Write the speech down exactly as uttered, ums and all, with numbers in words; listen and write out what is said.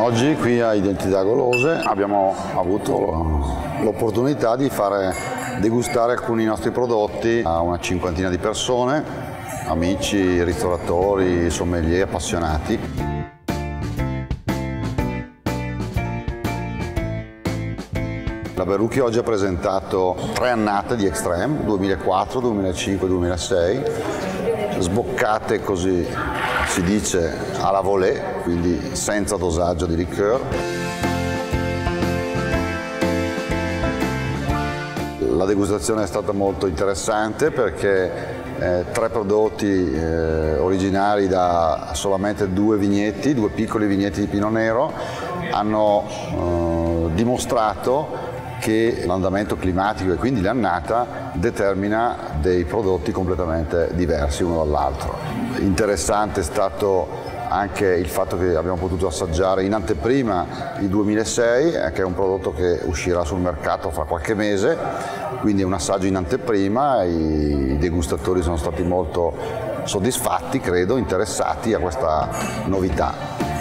Oggi qui a Identità Golose abbiamo avuto l'opportunità di fare degustare alcuni nostri prodotti a una cinquantina di persone, amici, ristoratori, sommelier, appassionati. La Verrucchi oggi ha presentato tre annate di Extreme, duemilaquattro, duemilacinque, duemilasei, sboccate così si dice alla volée, quindi senza dosaggio di liqueur. La degustazione è stata molto interessante perché eh, tre prodotti eh, originari da solamente due vigneti, due piccoli vigneti di Pinot Nero, hanno eh, dimostrato che l'andamento climatico e quindi l'annata determina dei prodotti completamente diversi uno dall'altro. Interessante è stato anche il fatto che abbiamo potuto assaggiare in anteprima il duemilasei, che è un prodotto che uscirà sul mercato fra qualche mese, quindi è un assaggio in anteprima, i degustatori sono stati molto soddisfatti, credo, interessati a questa novità.